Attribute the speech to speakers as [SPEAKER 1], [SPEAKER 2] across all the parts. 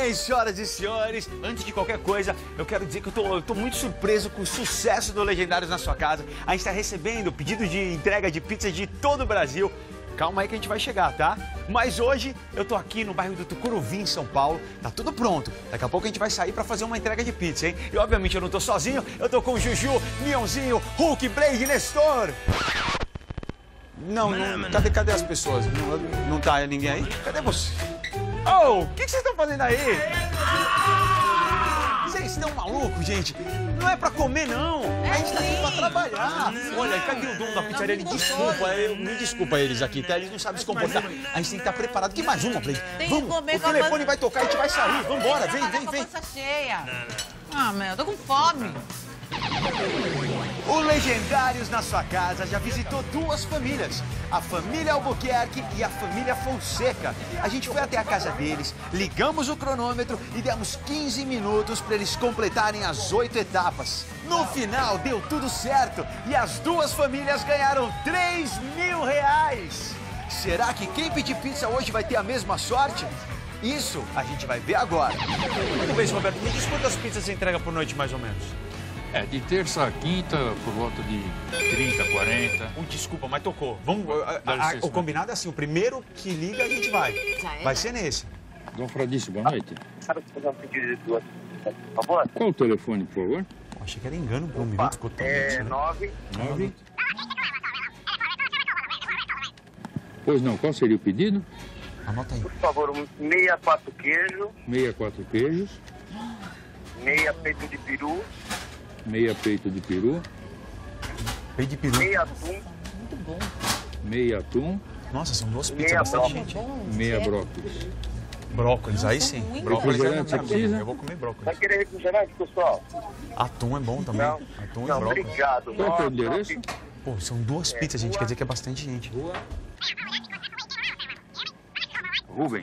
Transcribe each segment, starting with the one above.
[SPEAKER 1] bem, senhoras e senhores? Antes de qualquer coisa, eu quero dizer que eu tô muito surpreso com o sucesso do Legendários na sua casa. A gente está recebendo pedidos de entrega de pizza de todo o Brasil. Calma aí que a gente vai chegar, tá? Mas hoje eu tô aqui no bairro do Tucuruvi, em São Paulo. Tá tudo pronto. Daqui a pouco a gente vai sair pra fazer uma entrega de pizza, hein? E obviamente eu não tô sozinho, eu tô com o Juju, Mionzinho, Hulk, Blade, Nestor. Não, cadê as pessoas? Não tá ninguém aí? Cadê você? Oh, o que vocês estão fazendo aí? Vocês estão malucos, gente? Não é pra comer, não. A gente tá aqui pra trabalhar. Olha, cadê o dono da pizzaria? Ele me desculpa eles aqui, tá? Eles não sabem se comportar. A gente tem que estar preparado. Que mais uma, Blade? Vamos, o telefone vai tocar e a gente vai sair. Vambora, vem.
[SPEAKER 2] Pança cheia. Ah, meu, eu tô com fome.
[SPEAKER 1] O Legendários na sua casa já visitou duas famílias, a família Albuquerque e a família Fonseca. A gente foi até a casa deles, ligamos o cronômetro e demos 15 minutos para eles completarem as 8 etapas. No final, deu tudo certo e as duas famílias ganharam R$3.000. Será que quem pedir pizza hoje vai ter a mesma sorte? Isso a gente vai ver agora. Muito bem, Roberto, me diz quantas pizzas você entrega por noite, mais ou menos?
[SPEAKER 3] É, de terça a quinta, por volta de 30, 40.
[SPEAKER 1] Desculpa, mas tocou. Vamos, o combinado é assim, o primeiro que liga a gente vai. Vai ser nesse.
[SPEAKER 3] Dom Fradício, boa noite.
[SPEAKER 4] Sabe se fazer um pedido de duas, por favor?
[SPEAKER 3] Qual o telefone, por favor?
[SPEAKER 1] Achei que era engano por um minuto. Ficou tão
[SPEAKER 4] É
[SPEAKER 3] 9. Pois não, qual seria o pedido?
[SPEAKER 1] Anota aí.
[SPEAKER 4] Por favor, 64 queijo,
[SPEAKER 3] 64 queijos,
[SPEAKER 4] meia peito de peru,
[SPEAKER 3] meia peito de peru,
[SPEAKER 1] Peito de peru.
[SPEAKER 4] meia atum,
[SPEAKER 3] meia atum,
[SPEAKER 1] Nossa, são duas pizzas,
[SPEAKER 4] meia
[SPEAKER 1] bastante
[SPEAKER 4] brócolis.
[SPEAKER 1] gente.
[SPEAKER 3] meia brócolis.
[SPEAKER 1] Brócolis, aí sim. Brócolis é
[SPEAKER 3] Refrigerante, você precisa?
[SPEAKER 1] Eu vou comer brócolis.
[SPEAKER 4] Vai querer refrigerante, pessoal?
[SPEAKER 1] Atum é bom também.
[SPEAKER 4] Não,
[SPEAKER 1] Atum e
[SPEAKER 4] não,
[SPEAKER 1] brócolis.
[SPEAKER 4] obrigado.
[SPEAKER 3] Qual que é o
[SPEAKER 4] Nossa,
[SPEAKER 3] endereço?
[SPEAKER 1] Pô, são duas pizzas, gente. Quer dizer que é bastante gente.
[SPEAKER 3] Rubens.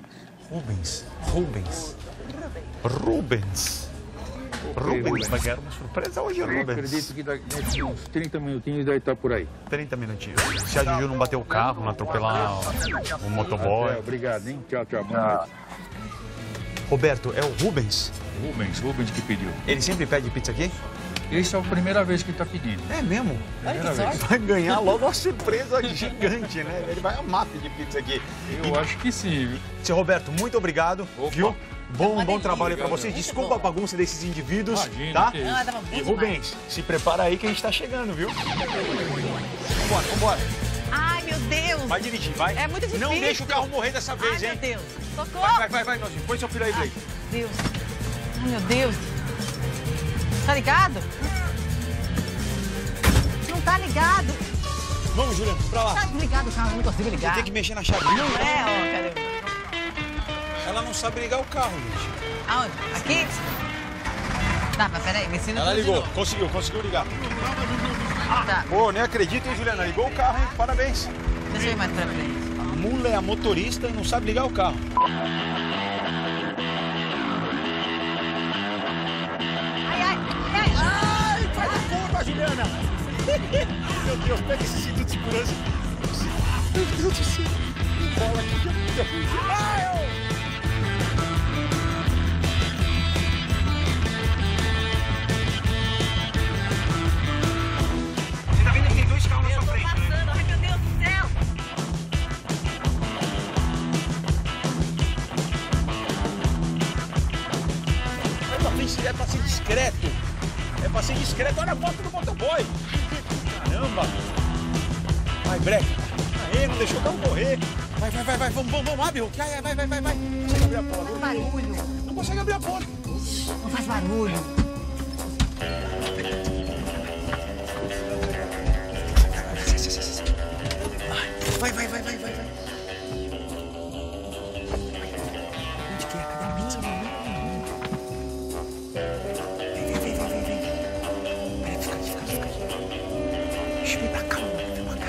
[SPEAKER 1] Rubens vai ganhar uma surpresa hoje,
[SPEAKER 3] Eu
[SPEAKER 1] Rubens.
[SPEAKER 3] acredito que daqui uns 30 minutinhos deve estar por aí.
[SPEAKER 1] 30 minutinhos. Se a Juju não bater o carro, não atropelar o motoboy.
[SPEAKER 3] Obrigado, hein? Tchau, boa noite.
[SPEAKER 1] Roberto, é o Rubens?
[SPEAKER 3] Rubens que pediu.
[SPEAKER 1] Ele sempre pede pizza aqui?
[SPEAKER 3] Essa é a primeira vez que está pedindo.
[SPEAKER 1] É mesmo?
[SPEAKER 3] Primeira vez.
[SPEAKER 1] Vai ganhar logo uma surpresa gigante, né? Ele vai amar pedir pizza aqui.
[SPEAKER 3] Eu acho que sim, viu?
[SPEAKER 1] Seu Roberto, muito obrigado,
[SPEAKER 3] Opa.
[SPEAKER 1] viu? Bom trabalho aí pra
[SPEAKER 3] Obrigado.
[SPEAKER 1] vocês. Desculpa a bagunça desses indivíduos,
[SPEAKER 3] Imagina,
[SPEAKER 1] tá?
[SPEAKER 3] que isso.
[SPEAKER 2] Ah, tava bom
[SPEAKER 1] E
[SPEAKER 2] demais.
[SPEAKER 1] Rubens, se prepara aí que a gente tá chegando, viu? Vambora.
[SPEAKER 2] Ai, meu Deus.
[SPEAKER 1] Vai dirigir, vai.
[SPEAKER 2] É muito difícil.
[SPEAKER 1] Não deixa o carro morrer dessa
[SPEAKER 2] Ai,
[SPEAKER 1] vez,
[SPEAKER 2] meu
[SPEAKER 1] hein?
[SPEAKER 2] Deus. Socorro.
[SPEAKER 1] Vai, Nozinho. Põe seu filho aí, Blake.
[SPEAKER 2] Deus. Ai, meu Deus. Tá ligado? Não tá ligado.
[SPEAKER 1] Vamos, Juliano, pra lá.
[SPEAKER 2] Tá desligado o carro, eu não consigo ligar.
[SPEAKER 1] Tem que mexer na chave.
[SPEAKER 2] Não é, ó, cadê?
[SPEAKER 1] Ela não sabe ligar o carro, gente.
[SPEAKER 2] Aonde? Aqui? Tá, mas peraí, me ensina
[SPEAKER 1] Ela
[SPEAKER 2] tudo de
[SPEAKER 1] ligou,
[SPEAKER 2] novo.
[SPEAKER 1] conseguiu ligar.
[SPEAKER 2] Tá,
[SPEAKER 1] Pô, nem acredito, hein, Juliana? Ligou o carro, hein? Parabéns.
[SPEAKER 2] deixa eu ir mais pra frente.
[SPEAKER 1] A mula é a motorista e não sabe ligar o carro.
[SPEAKER 2] Ai,
[SPEAKER 1] Faz a curva, Juliana! Meu Deus, pega esse cinto de segurança. Meu Deus do céu. Bola aqui. Ai, Você tá vendo que tem dois carros na sua frente, né?
[SPEAKER 2] Ai, meu Deus do céu.
[SPEAKER 1] É pra ser discreto. É pra ser discreto. Olha a moto do motoboy. Caramba. Vai, breque. Aê, não deixou o carro correr. Vai. Vamos, abre, Hulk. Vai. Consegue abrir a porta?
[SPEAKER 2] Faz barulho.
[SPEAKER 1] Não consegue abrir a porta.
[SPEAKER 2] Não faz barulho.
[SPEAKER 1] Vai. Onde que é? Cadê a pizza? Vem. Peraí, fica aí. Deixa eu vir pra cá, vem pra cá.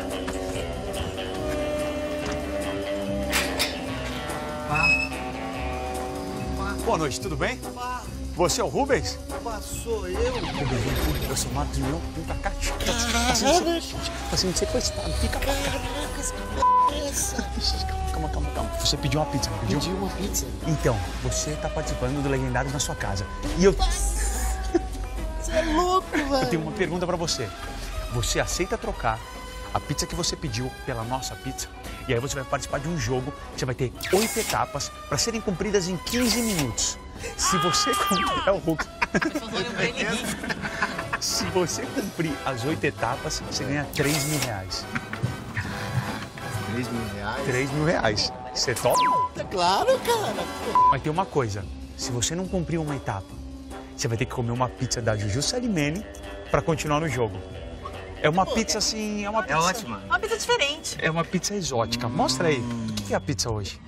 [SPEAKER 1] Boa noite, tudo bem? Você é o Rubens?
[SPEAKER 5] Sou eu.
[SPEAKER 1] Rubens, eu sou o Madrinho. Vem pra cá. Tá sendo sequestrado. Fica pra cá.
[SPEAKER 5] Caraca, essa
[SPEAKER 1] calma. Você pediu uma pizza, não pediu?
[SPEAKER 5] Pedi uma pizza.
[SPEAKER 1] Então, você tá participando do Legendários na sua casa. E eu...
[SPEAKER 5] Você é louco,
[SPEAKER 1] Eu
[SPEAKER 5] velho.
[SPEAKER 1] tenho uma pergunta pra você. Você aceita trocar a pizza que você pediu pela nossa pizza? E aí você vai participar de um jogo. Você vai ter 8 etapas para serem cumpridas em 15 minutos. Se você cumprir... É o Hulk. Se você cumprir as 8 etapas, você ganha 3 mil reais.
[SPEAKER 5] 3 mil reais?
[SPEAKER 1] 3 mil reais. Você topa?
[SPEAKER 5] Claro, cara.
[SPEAKER 1] Mas tem uma coisa. Se você não cumprir uma etapa, você vai ter que comer uma pizza da Juju Salimene para continuar no jogo. É uma pizza assim... É uma pizza...
[SPEAKER 6] ótima.
[SPEAKER 2] Uma pizza diferente.
[SPEAKER 1] É uma pizza exótica. Mostra aí. O que é a pizza hoje?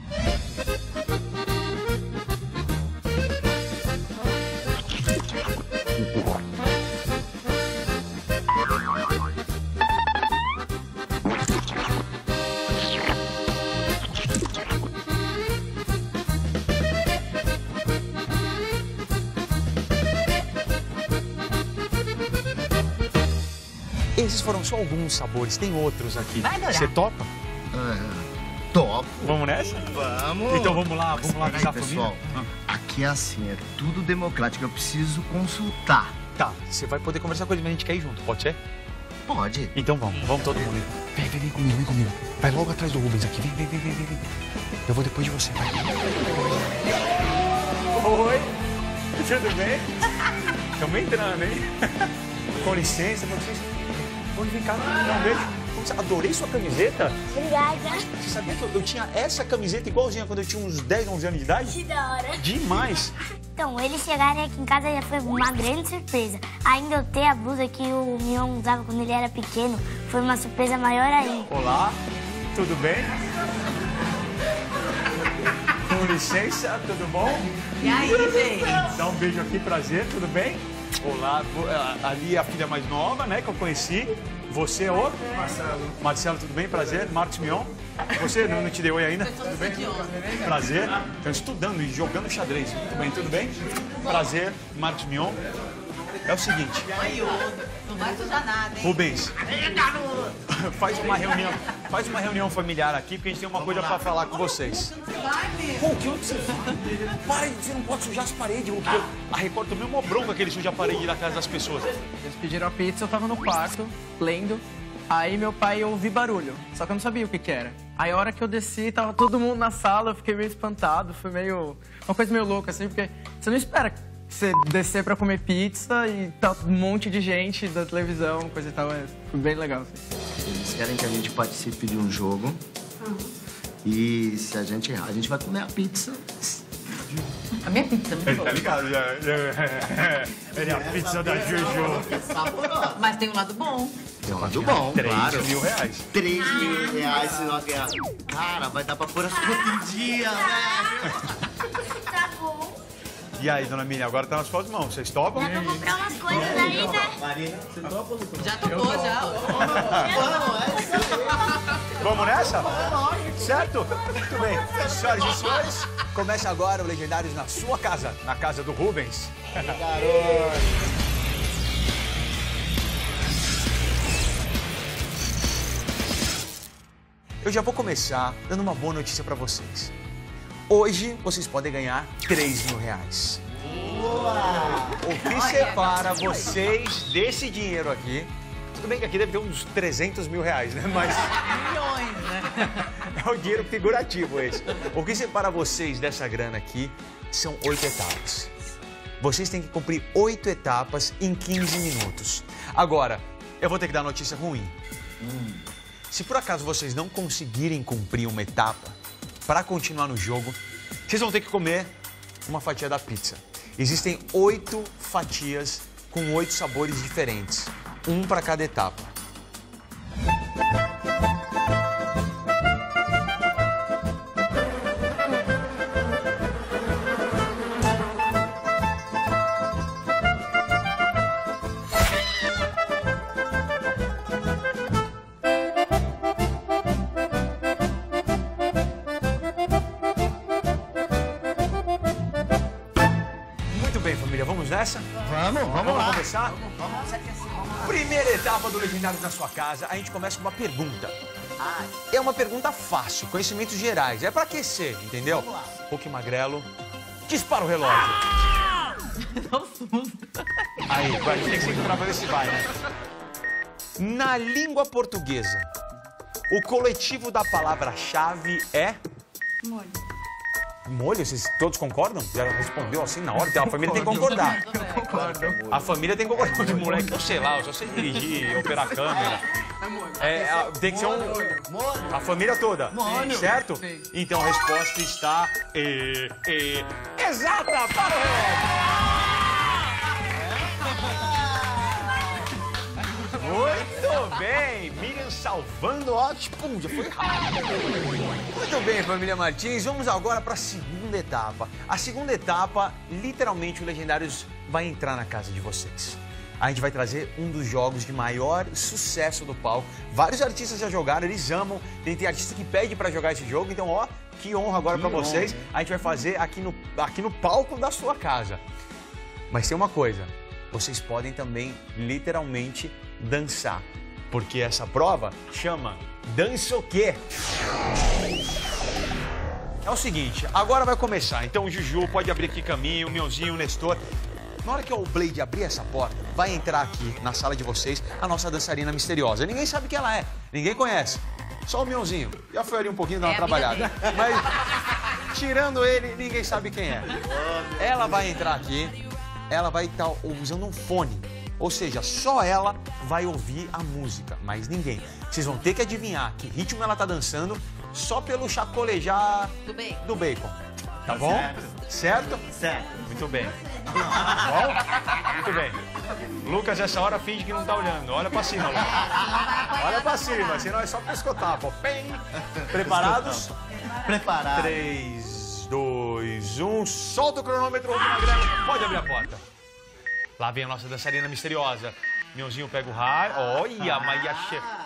[SPEAKER 1] Esses foram só alguns sabores, tem outros aqui.
[SPEAKER 2] Vai adorar.
[SPEAKER 1] Você topa?
[SPEAKER 5] Top.
[SPEAKER 1] Vamos nessa?
[SPEAKER 5] Vamos.
[SPEAKER 1] Então vamos lá
[SPEAKER 5] Peraí,
[SPEAKER 1] avisar a
[SPEAKER 5] pessoal.
[SPEAKER 1] família.
[SPEAKER 5] Aqui é assim, é tudo democrático. Eu preciso consultar.
[SPEAKER 1] Tá, você vai poder conversar com eles, mas a gente quer ir junto, pode ser?
[SPEAKER 5] Pode.
[SPEAKER 1] Então vamos todo mundo. Vem comigo. Vai logo atrás do Rubens aqui, vem. Eu vou depois de você, vai. Oi, tudo bem? Estamos entrando, hein? Com licença. Vem cá, um beijo. Adorei sua camiseta.
[SPEAKER 7] Obrigada.
[SPEAKER 1] Você sabia que eu tinha essa camiseta igualzinha quando eu tinha uns 10, 11 anos de idade?
[SPEAKER 7] Que da hora.
[SPEAKER 1] Demais.
[SPEAKER 7] Então, eles chegarem aqui em casa já foi uma grande surpresa. Ainda eu ter a blusa que o Mion usava quando ele era pequeno foi uma surpresa maior ainda.
[SPEAKER 1] Olá, tudo bem? Com licença, tudo bom?
[SPEAKER 2] E aí, gente?
[SPEAKER 1] Dá um beijo aqui, prazer, tudo bem? Olá, ali é a filha mais nova, né, que eu conheci. Você é o? Marcelo, tudo bem? Prazer. Marcos Mion. Você não te deu oi ainda? Tudo bem? Prazer. Estão estudando e jogando xadrez. Muito bem, tudo bem? Prazer, Marcos Mion. É o seguinte.
[SPEAKER 2] Não vai sujar nada, hein?
[SPEAKER 1] Rubens, faz uma reunião familiar aqui, porque a gente tem uma coisa pra falar com vocês. Hulk, onde você vai? Para, você não pode sujar as paredes, Hulk. A Record tomou uma bronca que ele suja a parede da casa das pessoas.
[SPEAKER 6] Eles pediram a pizza, eu tava no quarto, lendo. Aí meu pai ouvi barulho, só que eu não sabia o que que era. Aí a hora que eu desci, tava todo mundo na sala, eu fiquei meio espantado. Foi meio... uma coisa meio louca, assim, porque você não espera você descer pra comer pizza e tá um monte de gente da televisão, coisa e tal. Foi bem legal, assim.
[SPEAKER 5] Eles querem que a gente participe de um jogo. E se a gente errar, a gente vai comer a pizza.
[SPEAKER 2] A minha pizza é muito boa.
[SPEAKER 1] ligado? Ele é a pizza da Juju.
[SPEAKER 2] Mas tem um lado bom.
[SPEAKER 5] Tem um lado bom,
[SPEAKER 1] 3
[SPEAKER 5] claro.
[SPEAKER 1] mil reais.
[SPEAKER 5] 3 mil reais se nós ganharmos. Cara, vai dar pra pôr as contas em dia, velho.
[SPEAKER 7] Tá bom.
[SPEAKER 1] E aí, dona Miriam, agora tá nas suas mãos. Vocês topam?
[SPEAKER 7] Dá pra comprar umas coisas aí, né?
[SPEAKER 5] Marina, você topa, Lucas?
[SPEAKER 2] Já tocou, já.
[SPEAKER 1] Vamos nessa? Certo? Muito bem. Senhoras e senhores, começa agora o Legendários na sua casa, na casa do Rubens. Eu já vou começar dando uma boa notícia pra vocês. Hoje vocês podem ganhar 3 mil reais. O que separa vocês desse dinheiro aqui? Tudo bem que aqui deve ter uns 300 mil reais, né? Mas
[SPEAKER 2] Milhões, né?
[SPEAKER 1] é o dinheiro figurativo esse. O que separa vocês dessa grana aqui são 8 etapas. Vocês têm que cumprir 8 etapas em 15 minutos. Agora, eu vou ter que dar notícia ruim. Se por acaso vocês não conseguirem cumprir uma etapa para continuar no jogo, vocês vão ter que comer uma fatia da pizza. Existem 8 fatias com 8 sabores diferentes, um para cada etapa. Muito bem, família, vamos nessa?
[SPEAKER 5] Vamos lá.
[SPEAKER 1] Começar? Primeira etapa do Legendários na sua casa, a gente começa com uma pergunta. É uma pergunta fácil, conhecimentos gerais. É pra aquecer, entendeu? Hulk Magrelo, dispara o relógio. Aí, a gente tem que segurar pra ver se vai, né? Na língua portuguesa, o coletivo da palavra-chave é...
[SPEAKER 2] Molho.
[SPEAKER 1] Molho? Vocês todos concordam? Já respondeu assim na hora? A família tem que concordar.
[SPEAKER 6] Concordo.
[SPEAKER 1] A família tem que concordar. De moleque, eu sei lá, eu só sei dirigir, operar a câmera. Tem que ser um...
[SPEAKER 5] Molho.
[SPEAKER 1] A família toda.
[SPEAKER 5] Molho.
[SPEAKER 1] Certo?
[SPEAKER 6] Sim.
[SPEAKER 1] Então a resposta está... Exata! Para o relógio! Muito bem! Miriam salvando, ó, pum, já foi rápido. Muito bem, família Martins, vamos agora para a segunda etapa. A segunda etapa, literalmente, o Legendários vai entrar na casa de vocês. A gente vai trazer um dos jogos de maior sucesso do palco. Vários artistas já jogaram, eles amam. Tem artista que pede para jogar esse jogo, então, ó, que honra agora para vocês. A gente vai fazer aqui no palco da sua casa. Mas tem uma coisa, vocês podem também, literalmente, dançar, porque essa prova chama Dança o Quê? É o seguinte, agora vai começar, então o Juju pode abrir aqui caminho, o Mionzinho, o Nestor. Na hora que o Blade abrir essa porta, vai entrar aqui na sala de vocês a nossa dançarina misteriosa. Ninguém sabe quem ela é, ninguém conhece, só o Mionzinho. Já foi ali um pouquinho dar uma trabalhada, mas tirando ele, ninguém sabe quem é. Ela vai entrar aqui, ela vai estar usando um fone. Ou seja, só ela vai ouvir a música, mas ninguém. Vocês vão ter que adivinhar que ritmo ela tá dançando só pelo chacolejar do bacon. Tá bom? Certo?
[SPEAKER 5] Certo.
[SPEAKER 1] Muito bem. Bom? Muito bem. Lucas, essa hora finge que não tá olhando. Olha pra cima, Lucas. Olha pra cima, senão é só pescotar, pô. Preparados?
[SPEAKER 5] Preparado.
[SPEAKER 1] 3, 2, 1. Solta o cronômetro, Hulk Magrelo. Pode abrir a porta. Lá vem a nossa dançarina misteriosa. Mionzinho pega o raio. Olha, mas ia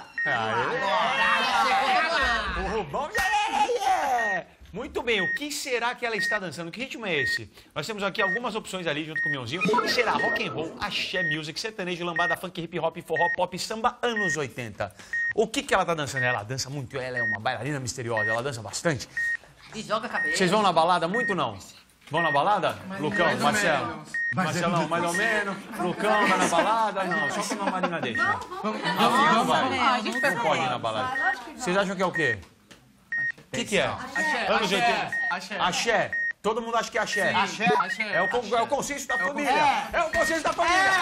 [SPEAKER 1] o Rubão. Muito bem, o que será que ela está dançando? Que ritmo é esse? Nós temos aqui algumas opções ali junto com o Mionzinho. Será rock and roll, axé music, sertanejo, lambada, funk, hip hop, forró, pop, samba, anos 80. O que ela está dançando? Ela dança muito, ela é uma bailarina misteriosa, ela dança bastante.
[SPEAKER 2] E joga a cabeça.
[SPEAKER 1] Vocês vão na balada muito, não? Vão na balada? Lucão,
[SPEAKER 6] mais ou
[SPEAKER 1] Marcelo?
[SPEAKER 6] menos.
[SPEAKER 1] Marcelão, mais ou menos. Lucão, vai na balada? Não, só quando a Marina deixa. Não vai.
[SPEAKER 2] A gente
[SPEAKER 1] Não pode ir na balada. Vocês acham que é o quê? O que é? Anos 80. Axé. Todo mundo acha que é axé. É o consenso da família. É o consenso da família.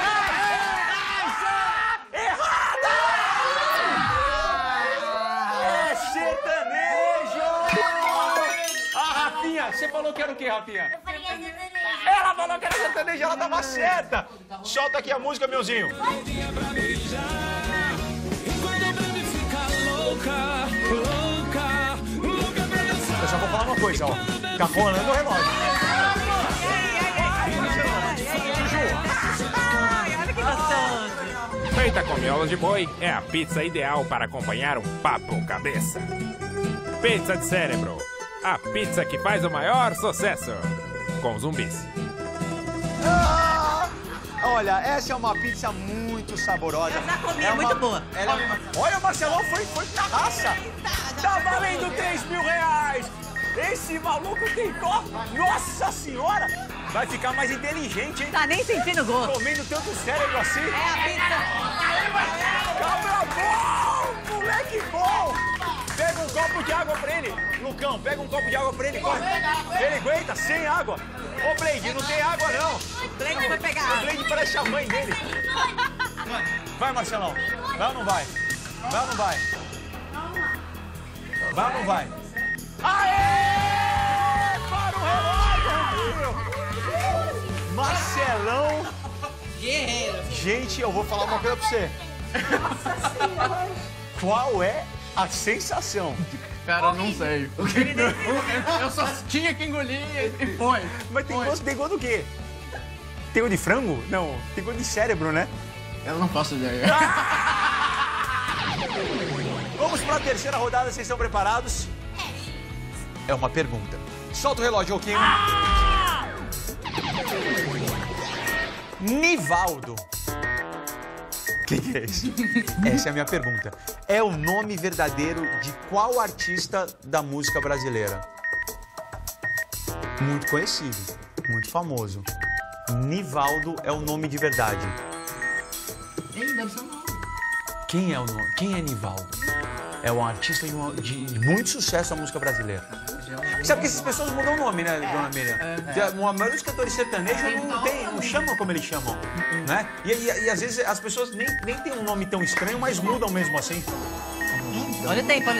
[SPEAKER 1] Errada! É sertanejo! Rafinha, você falou que era o quê, Rafinha?
[SPEAKER 7] Eu falei que era sertanejo.
[SPEAKER 1] Ela falou que era sertanejo, ela tava certa. Solta aqui a música, Meuzinho. Eu só vou falar uma coisa, ó. Tá rolando o relógio.
[SPEAKER 2] Olha que gostoso.
[SPEAKER 8] Feita com miolos de boi, é a pizza ideal para acompanhar um papo cabeça. Pizza de cérebro, a pizza que faz o maior sucesso. Com zumbis.
[SPEAKER 1] Olha, essa é uma pizza muito saborosa.
[SPEAKER 2] Eu já comi, é muito boa.
[SPEAKER 1] Olha, o Marcelão foi na raça. Tá valendo 3 mil reais. Esse maluco tem dó. Nossa senhora. Vai ficar mais inteligente, hein?
[SPEAKER 2] Tá nem sentindo gosto.
[SPEAKER 1] Comendo tanto cérebro assim.
[SPEAKER 2] É a pizza.
[SPEAKER 1] Cabra bom, moleque bom. Pega um copo de água pra ele. Lucão, pega um copo de água pra ele. Corre. Ele aguenta, sem água. Ô, Blade, não tem água, não.
[SPEAKER 2] O Blade vai pegar
[SPEAKER 1] O
[SPEAKER 2] água.
[SPEAKER 1] Blade parece a mãe dele. Vai, Marcelão. Vai ou não vai? Vai ou não vai? Vai ou não vai? Aê! Para o relógio! Marcelão.
[SPEAKER 2] Guerreiro.
[SPEAKER 1] Gente, eu vou falar uma coisa pra você. Qual é a sensação?
[SPEAKER 6] Cara, não sei. Eu só tinha que engolir e foi.
[SPEAKER 1] Mas tem gosto do quê? Tem gosto de frango? Não, tem gosto de cérebro, né?
[SPEAKER 6] Eu não faço ideia.
[SPEAKER 1] Vamos para a terceira rodada, vocês estão preparados? É uma pergunta. Solta o relógio, Joaquim. Nivaldo Quem que é esse? Essa é a minha pergunta. É o nome verdadeiro de qual artista da música brasileira? Muito conhecido, muito famoso. Nivaldo é o nome de verdade. Quem é o nome? Quem é Nivaldo? É um artista de muito sucesso na música brasileira. Sabe que essas pessoas mudam o nome, né, dona Miriam? A maioria dos cantores sertanejos não chamam como eles chamam, né? E às vezes as pessoas nem têm um nome tão estranho, mas mudam mesmo assim.
[SPEAKER 2] Olha o tempo.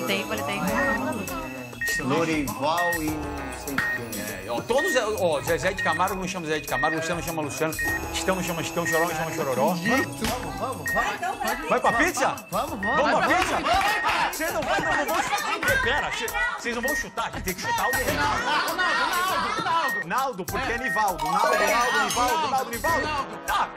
[SPEAKER 5] Lorival e não sei quem.
[SPEAKER 1] Todos, Zezé de Camargo não chama Zezé de Camargo, Luciano não chama Luciano, Chitão não chama Chitão, Choró não chama Chororó.
[SPEAKER 5] Vamos.
[SPEAKER 1] Vai pra pizza?
[SPEAKER 5] Vamos.
[SPEAKER 1] Vamos pra pizza? Vocês não vão chutar. Pera, vocês não vão chutar, a gente tem que chutar alguém. Naldo, porque é Nivaldo. Naldo, Nivaldo. Tá.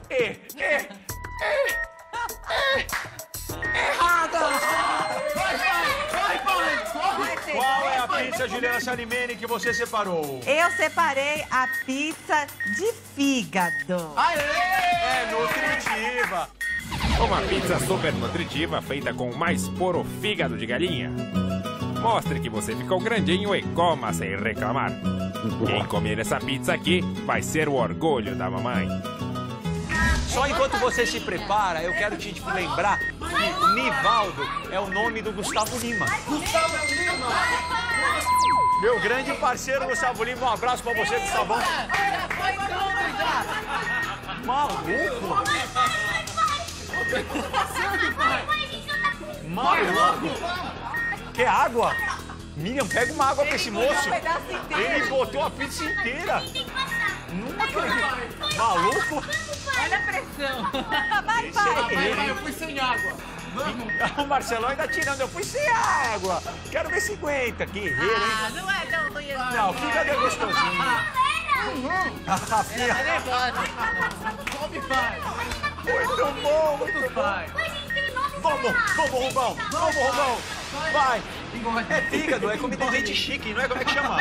[SPEAKER 1] Qual é a pizza, Juliana Salimene, que você separou?
[SPEAKER 9] Eu separei a pizza de fígado.
[SPEAKER 1] É nutritiva.
[SPEAKER 8] Uma pizza super nutritiva feita com o mais puro fígado de galinha. Mostre que você ficou grandinho e coma sem reclamar. Quem comer essa pizza aqui vai ser o orgulho da mamãe.
[SPEAKER 1] Só enquanto você se prepara, eu quero te lembrar que Nivaldo é o nome do Gustavo Lima. Meu grande parceiro Gustavo Lima, um abraço pra você, Gustavão. Maluco? Quer água? Miriam, pega uma água pra esse moço. Ele botou a pizza inteira. Não acredito. Maluco?
[SPEAKER 2] Olha a pressão.
[SPEAKER 6] Eu fui sem água.
[SPEAKER 1] O Marcelão ainda tirando. Eu fui sem água. Quero ver 50. Que guerreiro, hein?
[SPEAKER 2] Não é tão ruim assim.
[SPEAKER 1] Não, fica de gostosinho. A Rafinha.
[SPEAKER 6] Come, pai.
[SPEAKER 1] Muito bom, muito
[SPEAKER 6] Pai.
[SPEAKER 1] Vamos, Rubão. Vai. É fígado, é comida de gente chique, não é? Como é que chama?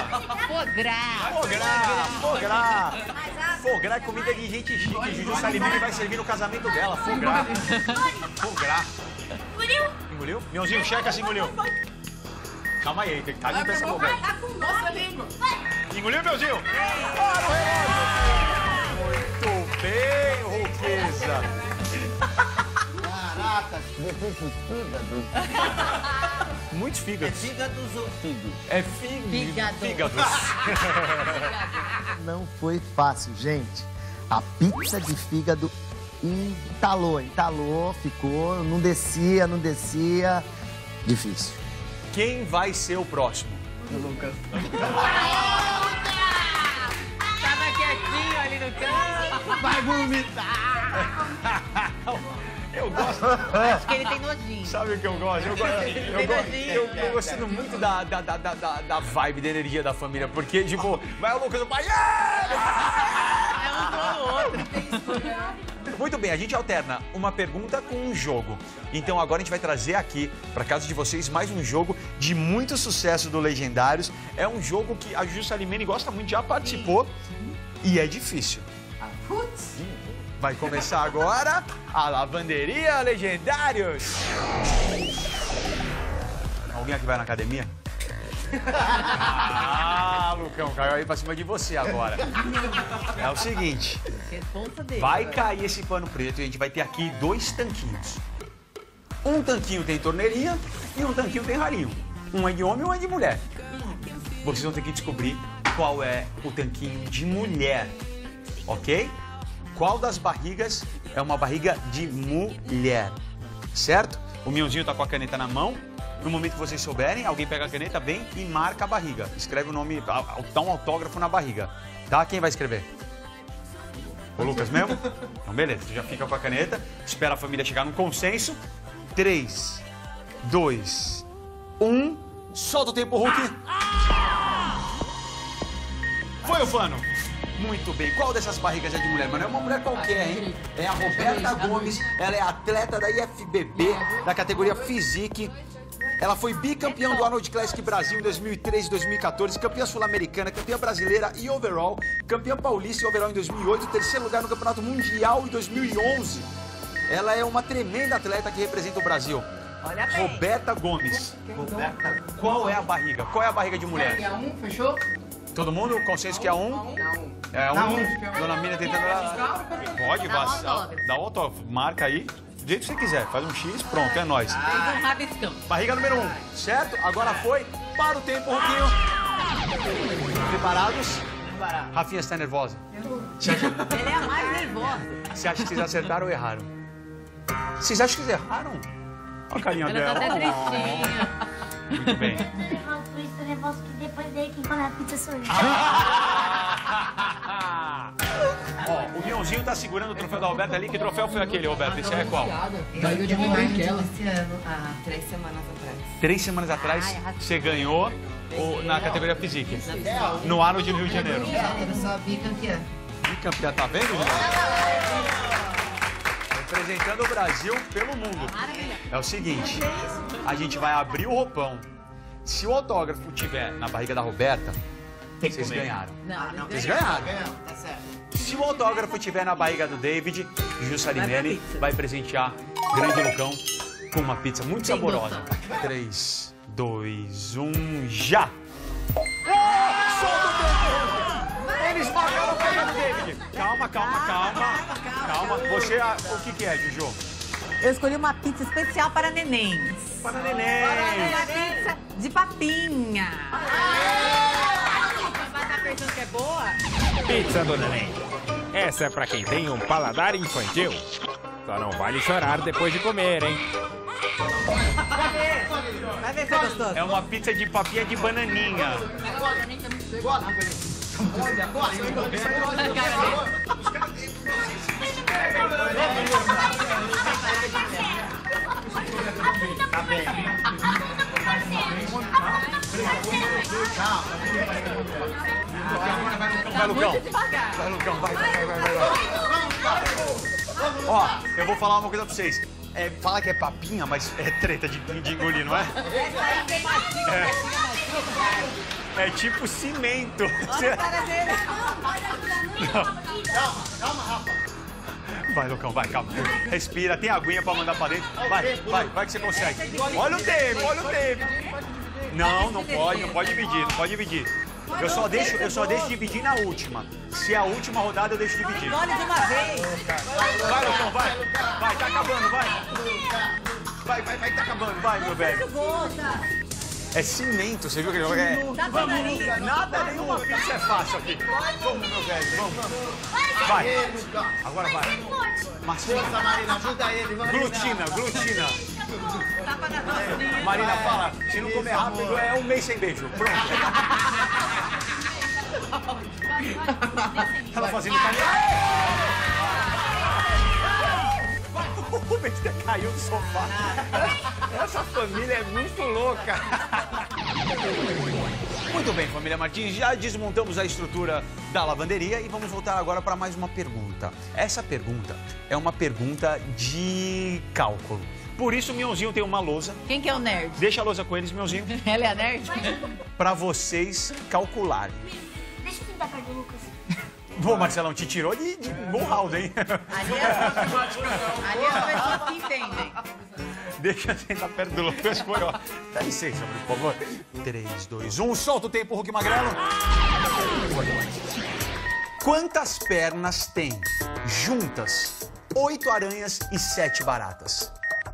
[SPEAKER 1] Foie é comida de gente chique. Juju Salimene vai servir no casamento dela. Foie gras. Engoliu? Mionzinho, checa se engoliu. Calma aí, tem que estar limpa essa boca.
[SPEAKER 6] Nossa língua.
[SPEAKER 1] Engoliu, Mionzinho? Para o relógio. Muito bem, Ruqueza.
[SPEAKER 5] Caraca, depois do fígado.
[SPEAKER 1] Muitos fígados.
[SPEAKER 5] É fígados ou figo?
[SPEAKER 1] É
[SPEAKER 2] Fígado.
[SPEAKER 1] fígados.
[SPEAKER 5] Não foi fácil, gente. A pizza de fígado entalou, ficou, não descia. Difícil.
[SPEAKER 1] Quem vai ser o próximo?
[SPEAKER 6] O Lucas.
[SPEAKER 2] Tava quietinho ali no canto.
[SPEAKER 6] Vai vomitar.
[SPEAKER 1] Eu gosto.
[SPEAKER 2] Acho que ele tem nojinho.
[SPEAKER 1] Sabe o que eu gosto? Eu gostando muito da vibe, da energia da família. Porque, tipo, vai o Lucas, o pai.
[SPEAKER 2] É um pro outro.
[SPEAKER 1] Muito bem, a gente alterna uma pergunta com um jogo. Então agora a gente vai trazer aqui, para casa de vocês, mais um jogo de muito sucesso do Legendários. É um jogo que a Juju Salimene gosta muito, já participou. E é difícil. Vai começar agora a Lavanderia Legendários. Alguém aqui vai na academia? Lucão, caiu aí pra cima de você agora. É o seguinte, vai cair esse pano preto e a gente vai ter aqui 2 tanquinhos. Um tanquinho tem torneirinha e um tanquinho tem ralinho. Um é de homem e um é de mulher. Vocês vão ter que descobrir qual é o tanquinho de mulher, ok? Qual das barrigas é uma barriga de mulher, certo? O Mionzinho tá com a caneta na mão. No momento que vocês souberem, alguém pega a caneta, vem e marca a barriga. Escreve o nome, dá um autógrafo na barriga. Tá? Quem vai escrever? O Lucas mesmo? Então, beleza. Tu já fica com a caneta, espera a família chegar num consenso. 3, 2, 1. Solta o tempo, Hulk. Foi o Fano. Muito bem. Qual dessas barrigas é de mulher? Mas não é uma mulher qualquer, hein? É a Roberta Gomes. Ela é atleta da IFBB, da categoria Physique. Ela foi bicampeã do Arnold Classic Brasil em 2013 e 2014, campeã sul-americana, campeã brasileira e overall, campeã paulista e overall em 2008, terceiro lugar no Campeonato Mundial em 2011. Ela é uma tremenda atleta que representa o Brasil.
[SPEAKER 9] Olha bem.
[SPEAKER 1] Roberta Gomes. Roberta, qual é a barriga? Qual é a barriga de mulher?
[SPEAKER 6] É um, fechou?
[SPEAKER 1] Todo mundo? Consenso que é um? É um. Dona Mina tentando... Pode, dá o autógrafo. Marca aí. Do jeito que você quiser. Faz um X, pronto, é nóis.
[SPEAKER 2] Fez um rabiscão.
[SPEAKER 1] Barriga número 1, certo? Agora foi. Para o tempo, Roquinho. Preparados? Rafinha, você tá nervosa?
[SPEAKER 2] Ele é a mais nervosa.
[SPEAKER 1] Você acha que vocês acertaram ou erraram? Vocês acham que vocês erraram? Olha a carinha
[SPEAKER 2] Ela
[SPEAKER 1] dela.
[SPEAKER 2] tá até tristinha.
[SPEAKER 1] Muito bem.
[SPEAKER 7] Tô nervoso que depois dele quem come a pizza sou eu.
[SPEAKER 1] Ó, o Mionzinho tá segurando o troféu da Roberta ali. Que troféu foi aquele, Roberta? Esse é qual?
[SPEAKER 6] Barriga de mãe branquela.
[SPEAKER 9] Esse ano, há 3 semanas atrás.
[SPEAKER 1] 3 semanas atrás, você ganhou na categoria Physique. No ano de Rio de Janeiro.
[SPEAKER 9] Eu sou a bicampeã.
[SPEAKER 1] Bicampeã, tá vendo, gente? Representando o Brasil pelo mundo. É o seguinte, a gente vai abrir o roupão. Se o autógrafo tiver na barriga da Roberta, vocês ganharam.
[SPEAKER 2] Não,
[SPEAKER 1] Vocês ganharam.
[SPEAKER 6] Tá certo.
[SPEAKER 1] Se o autógrafo tiver na barriga do David, Ju Salimene vai presentear Grande Lucão com uma pizza muito saborosa. 3, 2, 1, já! Solta o tempo! Eles marcaram a barriga do David. Calma. Você, o que é, Juju?
[SPEAKER 9] Eu escolhi uma pizza especial para nenéns.
[SPEAKER 1] Para neném.
[SPEAKER 9] Uma pizza de papinha.
[SPEAKER 2] Vai estar pensando que é boa?
[SPEAKER 8] Pizza do neném. Essa é pra quem tem um paladar infantil. Só não vale chorar depois de comer, hein?
[SPEAKER 9] Vai ver se é gostoso.
[SPEAKER 1] É uma pizza de papinha de bananinha. Vai, Lucão. Vai, Lucão. Vai. Ó, eu vou falar uma coisa pra vocês. Fala que é papinha, mas é treta de engolir, não é? É tipo cimento.
[SPEAKER 9] Olha a cara dele.
[SPEAKER 5] Calma, Rafa.
[SPEAKER 1] Vai, Lucão, vai, calma. Respira, tem aguinha pra mandar pra dentro. Vai que você consegue. Olha o tempo. Não pode dividir. Eu só deixo dividir na última. Se é a última rodada, eu deixo dividir.
[SPEAKER 9] Olha de uma vez.
[SPEAKER 1] Vai, Lucão, vai, tá acabando, vai. Vai, tá acabando, vai, meu velho. É cimento, você viu que ele é? Nada nenhuma pizza é fácil aqui. Vamos, meu velho, vamos. Vai. Agora vai. Marcelo.
[SPEAKER 5] Força, Marina, ajuda ele.
[SPEAKER 1] Glutina. Marina, fala, se não comer rápido, é um mês sem beijo. Pronto. Ela fazendo caminho. O Besta caiu do sofá. Essa família é muito louca. Muito bem, família Martins, já desmontamos a estrutura da lavanderia e vamos voltar agora para mais uma pergunta. Essa pergunta é uma pergunta de cálculo. Por isso, o Mionzinho tem uma lousa.
[SPEAKER 2] Quem que é o nerd?
[SPEAKER 1] Deixa a lousa com eles, Mionzinho.
[SPEAKER 2] Ela é a nerd?
[SPEAKER 1] Para vocês calcularem.
[SPEAKER 7] Deixa eu tentar perto do Lucas.
[SPEAKER 1] Pô, Marcelão, te tirou de Mulhouse, hein?
[SPEAKER 2] Ali as pessoas que entendem.
[SPEAKER 1] Deixa eu sentar perto do Lucas, foi, ó. Dá licença, por favor. 3, 2, 1, solta o tempo, Hulk Magrelo. Quantas pernas tem juntas 8 aranhas e 7 baratas?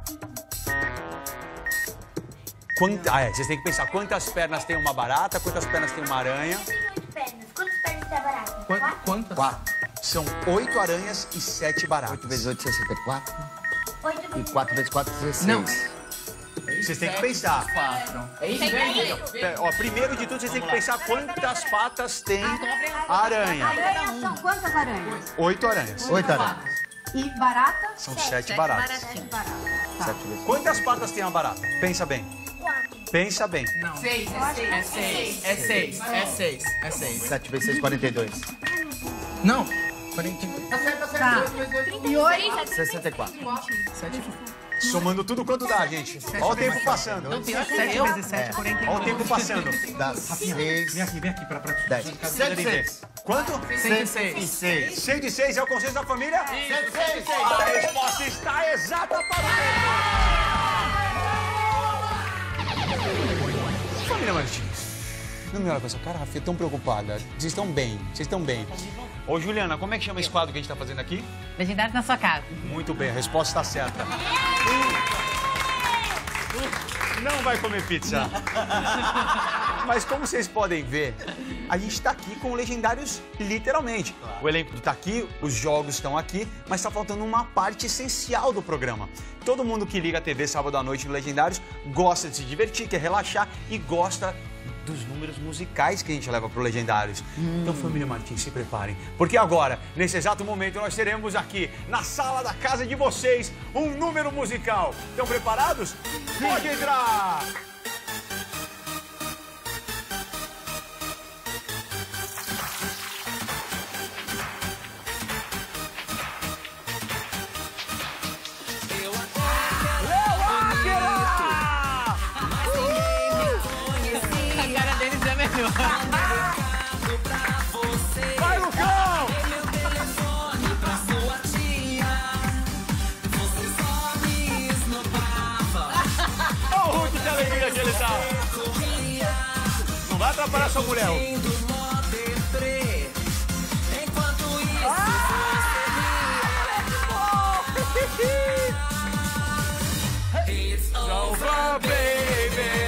[SPEAKER 1] Vocês têm que pensar quantas pernas tem uma barata, quantas pernas tem uma aranha.
[SPEAKER 7] Tem 8 pernas. Quantas pernas tem a barata?
[SPEAKER 6] Quantas?
[SPEAKER 1] 4. São 8 aranhas e 7 baratas.
[SPEAKER 5] 8 vezes 8, 64.
[SPEAKER 7] 8
[SPEAKER 5] E
[SPEAKER 7] vezes
[SPEAKER 5] 4 vezes 4, 16.
[SPEAKER 6] Não.
[SPEAKER 1] Vocês têm que pensar.
[SPEAKER 6] 4. É isso mesmo?
[SPEAKER 1] Ó, primeiro de tudo, vocês têm que pensar quantas patas tem a aranha.
[SPEAKER 7] Aranhas são quantas aranhas?
[SPEAKER 1] 8 aranhas.
[SPEAKER 5] 8 aranhas.
[SPEAKER 7] E barata?
[SPEAKER 1] São 7 baratas.
[SPEAKER 7] 7 baratas.
[SPEAKER 5] 7 vezes.
[SPEAKER 1] Quantas patas tem a barata? Pensa bem.
[SPEAKER 7] 4.
[SPEAKER 1] Pensa bem.
[SPEAKER 6] Não. 6. É 6.
[SPEAKER 5] 7 vezes 6, 42.
[SPEAKER 6] Não. 40.
[SPEAKER 9] Tá. E 8?
[SPEAKER 5] 64.
[SPEAKER 6] 7.
[SPEAKER 1] Somando tudo quanto dá, gente. Olha o tempo passando.
[SPEAKER 2] Não, pior que
[SPEAKER 9] 7
[SPEAKER 2] eu.
[SPEAKER 9] vezes 7, 49.
[SPEAKER 1] Olha o tempo passando.
[SPEAKER 5] Dá 6.
[SPEAKER 10] Vem aqui pra
[SPEAKER 5] 10. 106.
[SPEAKER 1] Quanto?
[SPEAKER 6] 106.
[SPEAKER 5] 6.
[SPEAKER 1] 106 é o consenso da família?
[SPEAKER 5] 106.
[SPEAKER 1] A resposta está exata para o tempo. Família Martins. Não me olha com essa cara, Rafinha, tão preocupada. Vocês estão bem, vocês estão bem. Ô, Juliana, como é que chama esse quadro que a gente tá fazendo aqui?
[SPEAKER 2] Legendários na sua casa.
[SPEAKER 1] Muito bem, a resposta está certa. Não vai comer pizza. Mas como vocês podem ver, a gente está aqui com Legendários literalmente. O elenco está aqui, os jogos estão aqui, mas está faltando uma parte essencial do programa. Todo mundo que liga a TV sábado à noite no Legendários gosta de se divertir, quer relaxar e gosta dos números musicais que a gente leva para o Legendários. Então, família Martins, se preparem, porque agora, nesse exato momento, nós teremos aqui, na sala da casa de vocês, um número musical. Estão preparados? Pode entrar! Vai, Lucão! Olha o Hulk de alegria que ele tá. Não vai atrapalhar sua mulher, Hulk. It's over, baby.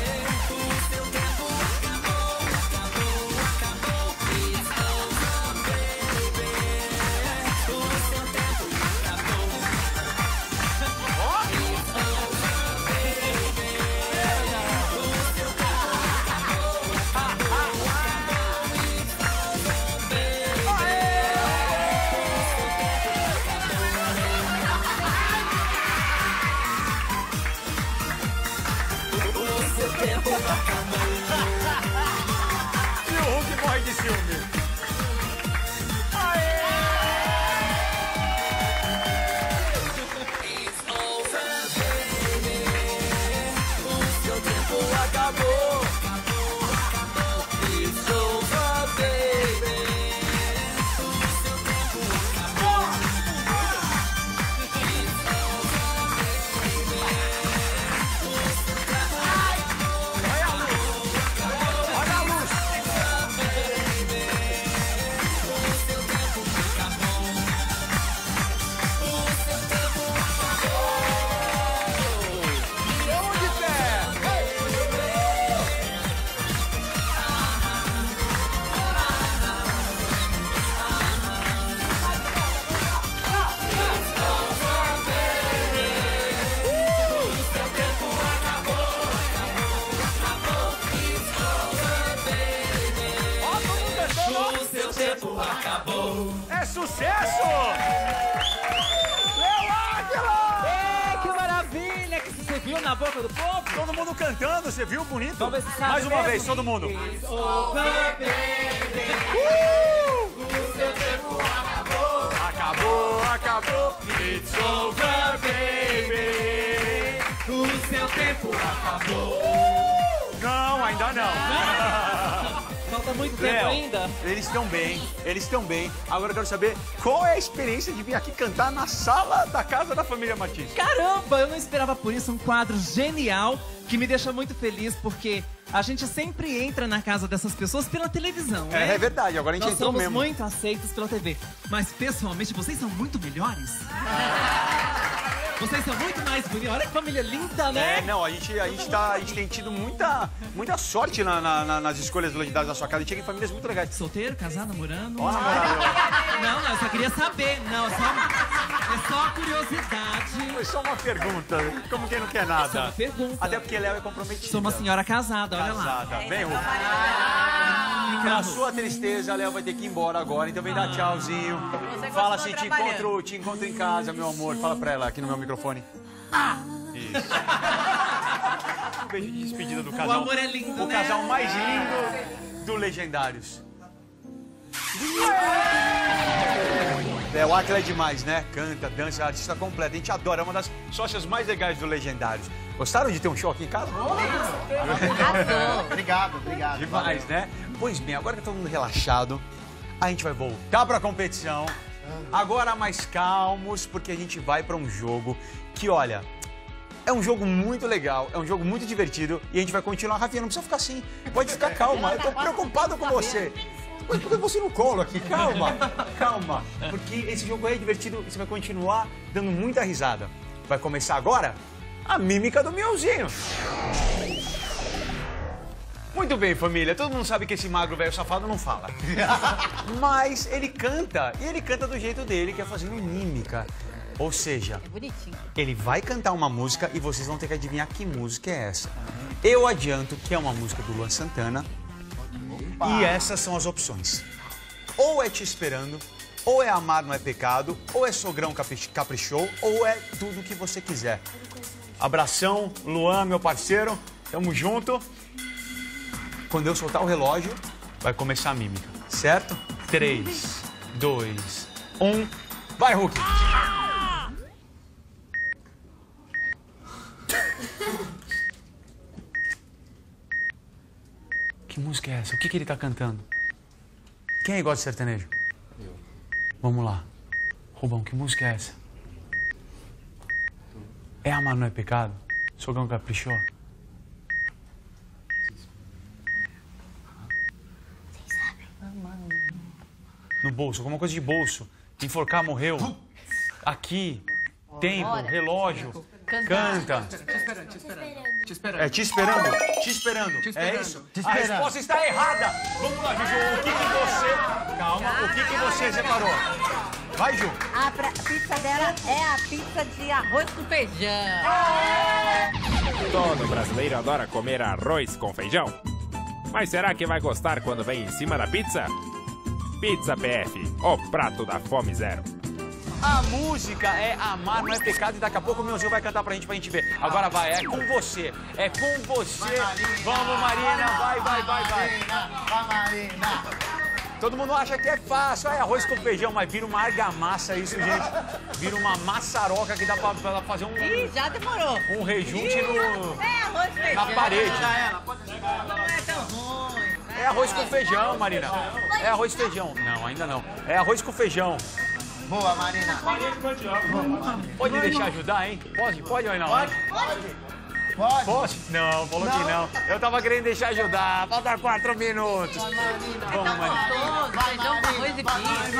[SPEAKER 1] E o Hulk morre de ciúme. Aê! It's over, baby. O seu tempo acabou. It's over, baby. O seu tempo acabou. It's over, baby. Olha a luz! É sucesso!
[SPEAKER 11] Que maravilha! Que você viu na boca do povo?
[SPEAKER 1] Todo mundo cantando, você viu? Bonito?
[SPEAKER 11] Vamos ver se sabe
[SPEAKER 1] Mais uma
[SPEAKER 11] mesmo.
[SPEAKER 1] vez, todo mundo.
[SPEAKER 11] It's over, baby. O seu tempo acabou.
[SPEAKER 1] Acabou, acabou. It's over, baby.
[SPEAKER 11] O seu tempo acabou.
[SPEAKER 1] Não, ainda não.
[SPEAKER 11] Falta muito tempo
[SPEAKER 1] Léo,
[SPEAKER 11] ainda.
[SPEAKER 1] Eles estão bem, eles estão bem. Agora eu quero saber qual é a experiência de vir aqui cantar na sala da casa da família Martins.
[SPEAKER 11] Caramba, eu não esperava por isso. Um quadro genial que me deixa muito feliz, porque a gente sempre entra na casa dessas pessoas pela televisão, né?
[SPEAKER 1] É verdade, agora a gente
[SPEAKER 11] Nós
[SPEAKER 1] entrou
[SPEAKER 11] somos
[SPEAKER 1] mesmo.
[SPEAKER 11] muito aceitos pela TV. Mas, pessoalmente, vocês são muito melhores. Vocês são muito mais bonitos. Olha que família linda, né?
[SPEAKER 1] É, não, a gente tem tido muita sorte nas escolhas do Legendários da sua casa. A gente chega em famílias muito legais.
[SPEAKER 11] Solteiro, casado, namorando?
[SPEAKER 1] Ó, namorado.
[SPEAKER 11] Não, eu só queria saber. Não, é só curiosidade.
[SPEAKER 1] Foi só uma pergunta, como quem não quer
[SPEAKER 11] É só
[SPEAKER 1] nada.
[SPEAKER 11] uma pergunta.
[SPEAKER 1] Até porque Léo é comprometido.
[SPEAKER 11] Sou uma senhora casada, olha lá.
[SPEAKER 1] Casada. Bem, Hulk. Na sua tristeza, Léo vai ter que ir embora agora, então vem dar tchauzinho.
[SPEAKER 2] Você
[SPEAKER 1] Fala
[SPEAKER 2] continua
[SPEAKER 1] assim, te encontro em casa, meu amor. Fala pra ela aqui no meu microfone. Isso. Um beijo de despedida do casal.
[SPEAKER 11] O amor é lindo,
[SPEAKER 1] O
[SPEAKER 11] né?
[SPEAKER 1] casal mais lindo do Legendários. O Átila é demais, né? Canta, dança, artista completa. A gente adora, é uma das sócias mais legais do Legendários. Gostaram de ter um show aqui em casa?
[SPEAKER 5] Obrigado.
[SPEAKER 1] Demais, né? Pois bem, agora que tá todo mundo relaxado, a gente vai voltar pra competição. Agora mais calmos, porque a gente vai pra um jogo que, olha, é um jogo muito legal, é um jogo muito divertido e a gente vai continuar. Rafinha, não precisa ficar assim. Pode ficar calma, eu tô preocupado com você. Mas por que você no colo aqui? Calma. Porque esse jogo é divertido e você vai continuar dando muita risada. Vai começar agora a mímica do Mionzinho. Muito bem, família. Todo mundo sabe que esse magro velho safado não fala. Mas ele canta, e ele canta do jeito dele, que é fazendo mímica. Ou seja, ele vai cantar uma música e vocês vão ter que adivinhar que música é essa. Eu adianto que é uma música do Luan Santana. E essas são as opções. Ou é Te Esperando, ou é Amar Não É Pecado, ou é Sogrão Caprichou, ou é tudo o que você quiser. Abração, Luan, meu parceiro. Tamo junto. Quando eu soltar o relógio, vai começar a mímica, certo? 3, 2, 1... Vai, Hulk! Que música é essa? O que ele tá cantando? Quem aí gosta de sertanejo? Eu. Vamos lá. Rubão, que música é essa? É Amar Não É Pecado? Sogrão Caprichou? No bolso, alguma coisa de bolso. Enforcar, morreu. Aqui, tempo, relógio. Canta.
[SPEAKER 6] Te esperando.
[SPEAKER 1] É Te Esperando? Te Esperando. É isso? A resposta está errada. Vamos lá, Juju. O que você... Calma. O que você separou? Vai, Ju.
[SPEAKER 9] A pizza dela é a pizza de arroz com feijão.
[SPEAKER 8] Todo brasileiro adora comer arroz com feijão. Mas será que vai gostar quando vem em cima da pizza? Pizza PF, o prato da fome zero.
[SPEAKER 1] A música é Amar Não É Pecado e daqui a pouco o Mionzinho vai cantar pra gente ver. Agora vai, é com você. É com você. Vamos, Marina. Vai.
[SPEAKER 5] Vai, Marina.
[SPEAKER 1] Todo mundo acha que é fácil. É arroz com feijão, mas vira uma argamassa isso, gente. Vira uma maçaroca que dá pra fazer um...
[SPEAKER 9] Ih, já demorou.
[SPEAKER 1] Um rejunte no...
[SPEAKER 9] É arroz com feijão.
[SPEAKER 1] Na parede.
[SPEAKER 9] Não é tão ruim.
[SPEAKER 1] É arroz com feijão, Marina. É arroz com feijão. Não, ainda não. É arroz com feijão.
[SPEAKER 5] Boa, Marina.
[SPEAKER 1] Pode me deixar ajudar, hein? Pode ou não? Pode. Posso? Não, falou que não. Eu tava querendo deixar ajudar. Falta 4 minutos. Vamos, Marina.
[SPEAKER 9] Feijão com arroz e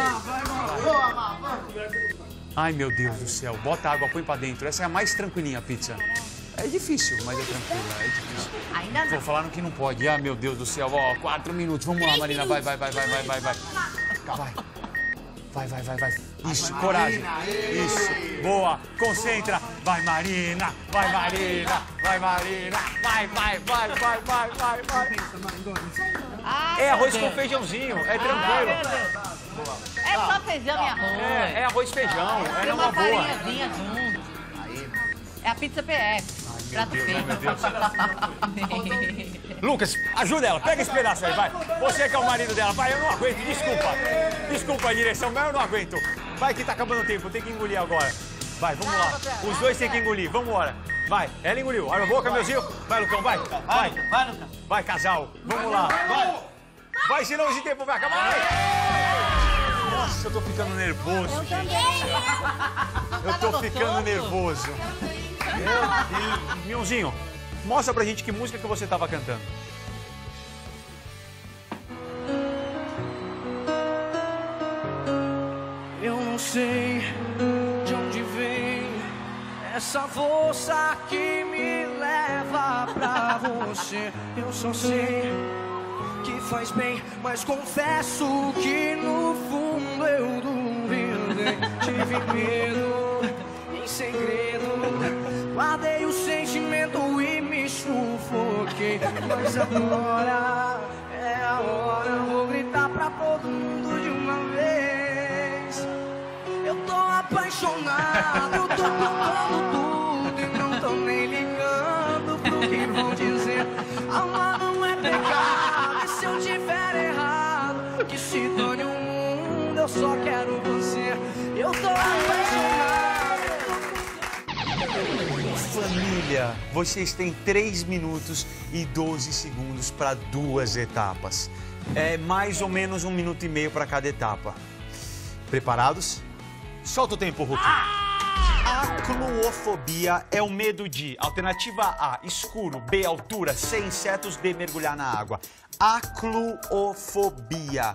[SPEAKER 9] pizza.
[SPEAKER 1] Ai, meu Deus do céu. Bota água, põe pra dentro. Essa é a mais tranquilinha, a pizza. É difícil, mas é tranquila. É difícil.
[SPEAKER 9] Ainda não.
[SPEAKER 1] Tô falando que não pode. Ah, meu Deus do céu. Ó, 4 minutos. Vamos lá, Marina. Vai. Vai. Isso, coragem. Isso. Boa. Concentra. Vai, Marina. Vai. É arroz com feijãozinho. É tranquilo.
[SPEAKER 9] É só feijão e arroz.
[SPEAKER 1] É arroz e feijão.
[SPEAKER 9] Tem
[SPEAKER 1] É
[SPEAKER 9] uma
[SPEAKER 1] uma boa.
[SPEAKER 9] farinhazinha junto. É a pizza PF. Prato feio.
[SPEAKER 1] Meu Deus. Lucas, ajuda ela, pega esse pedaço aí, vai. Você que é o marido dela, vai, eu não aguento, desculpa a direção, mas eu não aguento. Vai que tá acabando o tempo, tem que engolir agora. Vai, vamos lá. Os dois têm que engolir, vamos embora. Vai, ela engoliu, abre a boca, meuzinho. Vai, Lucão, vai.
[SPEAKER 5] Lucão.
[SPEAKER 1] Vai, casal, vamos lá. Vai, senão esse tempo vai acabar. Nossa, eu tô ficando nervoso, gente. Eu tô ficando nervoso. Meu Deus. Mionzinho, mostra pra gente que música que você tava cantando.
[SPEAKER 10] Eu não sei de onde vem essa força que me leva pra você. Eu só sei que faz bem, mas confesso que no fundo eu duvidei. Tive medo em segredo, guardei o sentimento e me sufoquei. Mas agora é a hora, vou gritar pra todo mundo de uma vez. Eu tô apaixonado, eu tô contando tudo e não tô nem ligando pro que vão dizer. Amar não é pecado, e se eu tiver errado, que se dane o mundo, eu só quero você.
[SPEAKER 1] família, vocês têm 3 minutos e 12 segundos para 2 etapas. É mais ou menos 1 minuto e meio para cada etapa. Preparados? Solta o tempo, Hulk. Acluofobia é o medo de, alternativa A, escuro, B, altura, C, insetos, D, mergulhar na água. Acluofobia.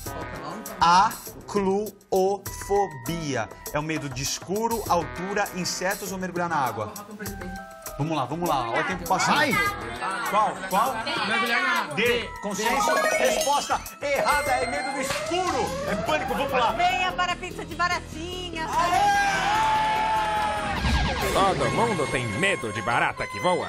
[SPEAKER 1] Acluofobia. É o medo de escuro, altura, insetos ou mergulhar na água. Vamos lá. Olha o tempo passando. Vai! Qual?
[SPEAKER 6] Mergulhar na água.
[SPEAKER 1] D, consenso. Resposta errada é medo do escuro. É pânico, vamos lá.
[SPEAKER 9] Venha para a pizza de baratinha.
[SPEAKER 8] Todo mundo tem medo de barata que voa.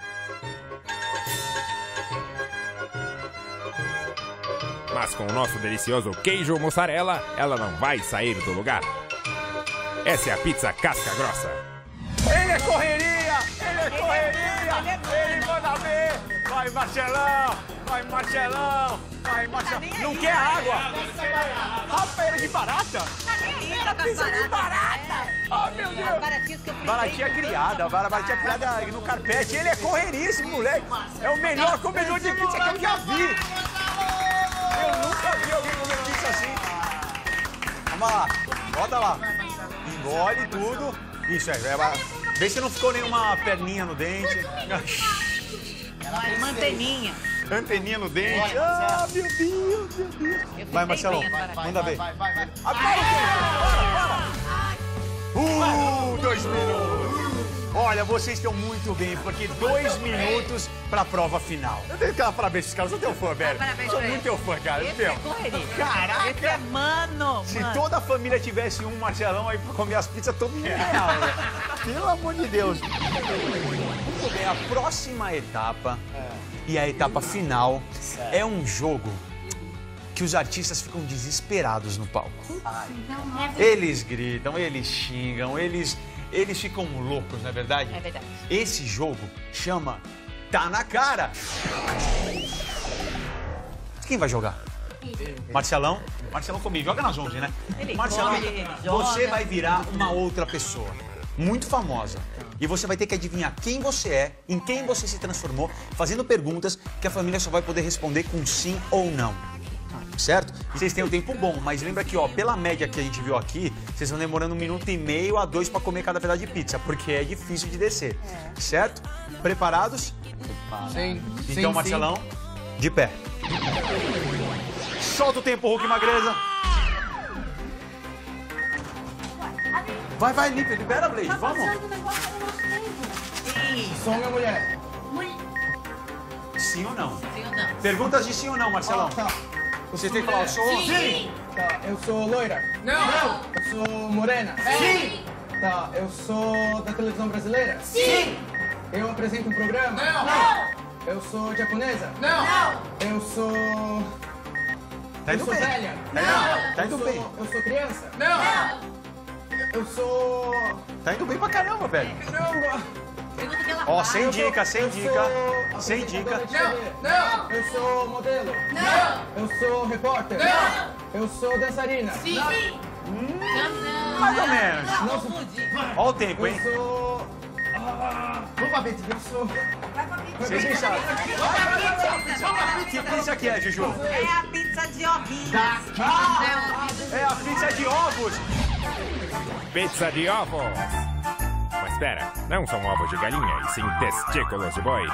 [SPEAKER 8] Mas com o nosso delicioso queijo mussarela, ela não vai sair do lugar. Essa é a pizza casca grossa.
[SPEAKER 1] Ele é correria! Ele manda ver! Vai, Marcelão! Não quer água! Rapeira de barata? Pizza de barata! Oh, meu Deus! Baratinha criada, baratinha criada no carpete. Ele é correria, esse moleque! É o melhor comedor de pizza que eu já vi! Eu nunca vi alguém comer pizza assim. Vamos lá, bota lá. Engole tudo. Isso, vê se não ficou nenhuma perninha no dente.
[SPEAKER 9] Uma anteninha.
[SPEAKER 1] Anteninha no dente. Ah, meu Deus. Vai, Marcelão, manda ver. Agora o tempo. 2 minutos. Olha, vocês estão muito bem, porque 2 minutos pra prova final. Eu tenho que dar parabéns pra esses caras, eu sou teu fã, velho. Sou muito teu fã, cara.
[SPEAKER 9] Esse é correria.
[SPEAKER 1] Caraca!
[SPEAKER 9] Esse é mano.
[SPEAKER 1] Se toda a família tivesse um Marcelão aí pra comer as pizzas todo mundo real, velho. Pelo amor de Deus. Muito bem, a próxima etapa e a etapa final é um jogo que os artistas ficam desesperados no palco. Eles gritam, eles xingam, eles ficam loucos, não é verdade?
[SPEAKER 9] É verdade.
[SPEAKER 1] Esse jogo chama Tá na Cara. Quem vai jogar? Marcelão? Marcelão comigo. Joga nas 11, né? Marcelão, você vai virar uma outra pessoa. Muito famosa. E você vai ter que adivinhar quem você é, em quem você se transformou, fazendo perguntas que a família só vai poder responder com sim ou não. Certo? E vocês têm um tempo bom, mas lembra que, ó, pela média que a gente viu aqui, vocês estão demorando 1 minuto e meio a 2 para comer cada pedaço de pizza, porque é difícil de descer. Certo? Preparados?
[SPEAKER 6] Sim.
[SPEAKER 1] Então, Marcelão, de pé. Solta o tempo, Hulk Magreza. Vai, libera, Blade, vamos.
[SPEAKER 6] Sou minha mulher.
[SPEAKER 1] Sim ou não?
[SPEAKER 9] Sim ou não?
[SPEAKER 1] Perguntas de sim ou não, Marcelão.
[SPEAKER 6] Tá.
[SPEAKER 1] Você tem que falar, eu sou...
[SPEAKER 9] Sim!
[SPEAKER 6] Tá, eu sou loira.
[SPEAKER 9] Não!
[SPEAKER 6] Eu sou morena.
[SPEAKER 9] Sim!
[SPEAKER 6] Tá, eu sou da televisão brasileira.
[SPEAKER 9] Sim!
[SPEAKER 6] Eu apresento um programa.
[SPEAKER 9] Não!
[SPEAKER 6] Eu sou japonesa.
[SPEAKER 9] Não!
[SPEAKER 6] Eu sou...
[SPEAKER 1] Tá indo
[SPEAKER 6] eu sou
[SPEAKER 1] bem.
[SPEAKER 6] velha.
[SPEAKER 1] Tá indo bem.
[SPEAKER 6] Eu sou criança.
[SPEAKER 9] Não!
[SPEAKER 6] Eu sou...
[SPEAKER 1] Tá indo bem pra caramba, velho.
[SPEAKER 6] Caramba.
[SPEAKER 9] Pergunta que ela
[SPEAKER 1] Ó,
[SPEAKER 9] faz.
[SPEAKER 1] sem dica, sem
[SPEAKER 6] Eu
[SPEAKER 1] dica.
[SPEAKER 6] sou
[SPEAKER 1] Sem dica.
[SPEAKER 6] apresentadora de TV.
[SPEAKER 9] Não!
[SPEAKER 6] Eu sou modelo.
[SPEAKER 9] Não!
[SPEAKER 6] Eu sou repórter.
[SPEAKER 9] Não!
[SPEAKER 6] Eu sou dançarina.
[SPEAKER 9] Sim! Não!
[SPEAKER 1] Mais ou menos.
[SPEAKER 9] Não confunde.
[SPEAKER 1] Ó o tempo, hein?
[SPEAKER 6] Eu sou... Vamos pra pizza. Eu sou...
[SPEAKER 1] Vocês quem sabem? Que pizza que é, Juju?
[SPEAKER 9] É a pizza de ovinhos.
[SPEAKER 1] É a pizza de ovos.
[SPEAKER 8] Pizza de ovos. Mas espera, não são ovos de galinha, e sim testículos de boi.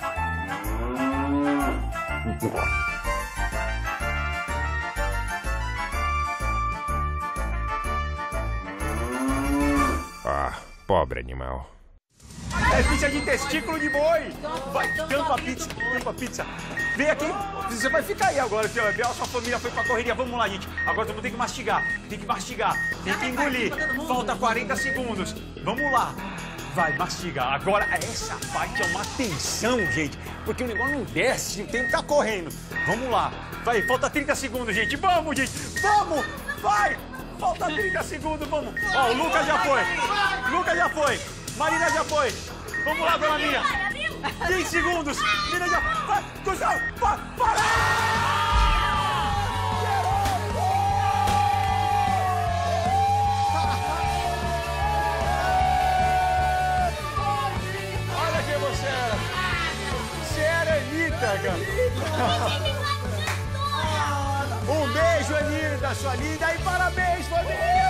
[SPEAKER 8] Ah, pobre animal.
[SPEAKER 1] É pizza de testículo de boi. Vai, tampa a pizza. Vem aqui, você vai ficar aí agora, filho. A sua família foi pra correria. Vamos lá, gente. Agora todo mundo tem que mastigar. Tem que engolir. Falta 40 segundos. Vamos lá. Vai, mastiga. Agora, essa parte é uma tensão, gente. Porque o negócio não desce, o tempo tá correndo. Vamos lá. Vai, falta 30 segundos, gente. Vamos, gente. Vamos. Vai. Falta 30 segundos, vamos. Ó, o Lucas já foi. Lucas já foi. Marina já foi. Vamos lá, dona Minha. 20 segundos. Mina já... Vai, Gustavo. Para! família sua linda e parabéns, família!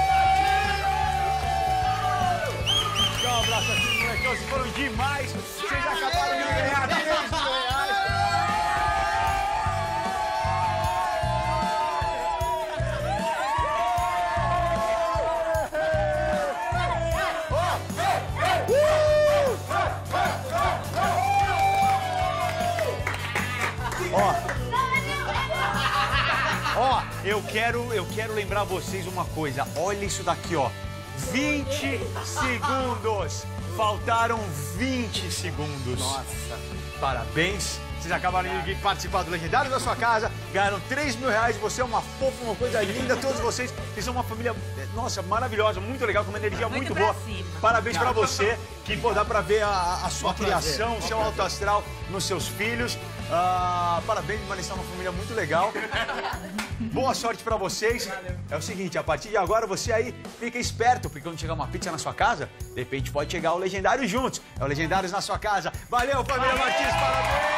[SPEAKER 1] Dá um abraço assim, molecão, vocês foram demais. Vocês acabaram de ganhar 3 mil reais. Ó, eu quero lembrar vocês uma coisa. Olha isso daqui, ó. 20 segundos. Faltaram 20 segundos. Nossa. Parabéns. Vocês acabaram de participar do Legendário da sua casa. Ganharam 3 mil reais. Você é uma fofa, uma coisa linda. Todos vocês são uma família, nossa, maravilhosa, muito legal, com uma energia muito boa. Parabéns pra você, que pô, dá pra ver a sua criação, o seu alto astral nos seus filhos. Parabéns, eles são uma família muito legal. Boa sorte pra vocês. É o seguinte, a partir de agora você aí fica esperto, porque quando chegar uma pizza na sua casa, de repente pode chegar o Legendário juntos. É o Legendários na sua casa. Valeu, família Martins, parabéns!